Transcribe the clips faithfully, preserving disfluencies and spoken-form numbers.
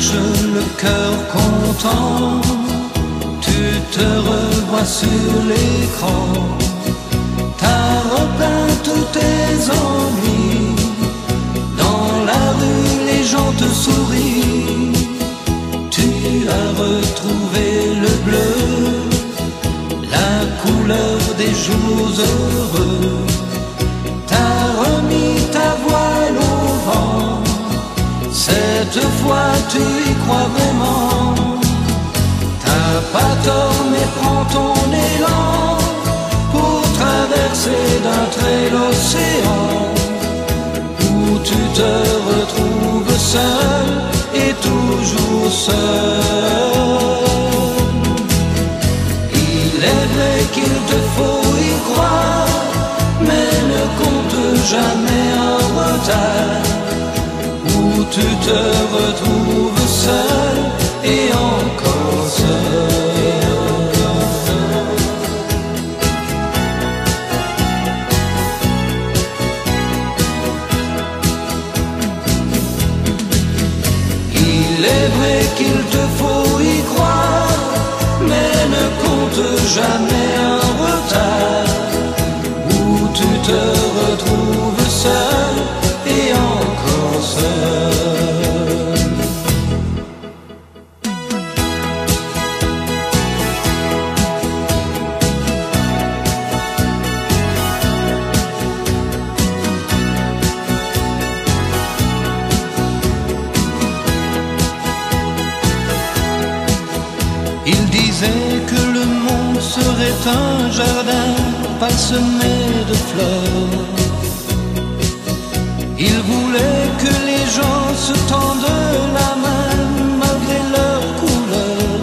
marches le cœur content, tu te revois sur l'écran, t'as repeint tous tes ennuis, dans la rue les gens te sourient, tu as retrouvé le bleu, la couleur des jours heureux, t'as remis ta voile au vent, cette fois tu y crois vraiment. T'as pas tort mais prends ton élan pour traverser d'un trait l'océan, où tu te retrouves seul et toujours seul. Il est vrai qu'il te faut y croire, mais ne compte jamais en retard, où tu te retrouves seul et encore seul. Il est vrai qu'il te faut y croire, mais ne compte jamais en retard, où tu te retrouves seul et encore seul. Il disait que le monde serait un jardin parsemé de fleurs. Il voulait que les gens se tendent la main malgré leur couleur.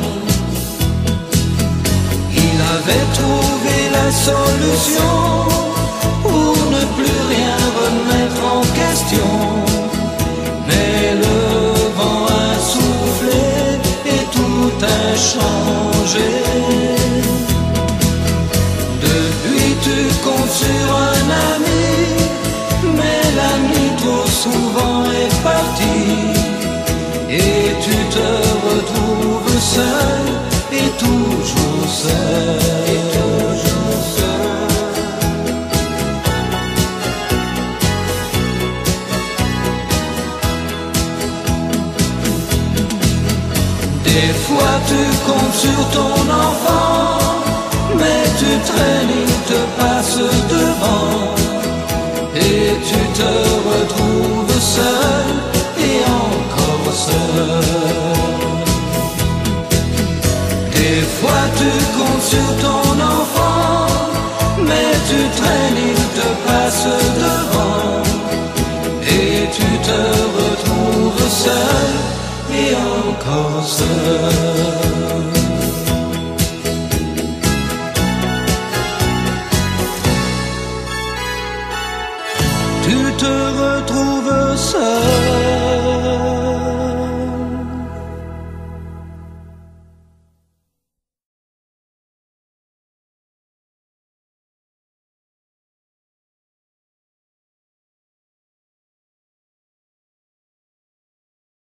Il avait trouvé la solution pour ne plus rien remettre en question. Mais le vent a soufflé et tout a changé. Depuis tu comptes sur un ami, mais l'ami trop souvent est parti, et tu te retrouves seul et toujours seul. Et toujours seul. Des fois tu comptes sur ton enfant, mais tu traînes, il te passe devant, et tu te retrouves seul et encore seul. Des fois tu comptes sur ton enfant, mais tu traînes, il te passe devant, et tu te retrouves seul et encore seul.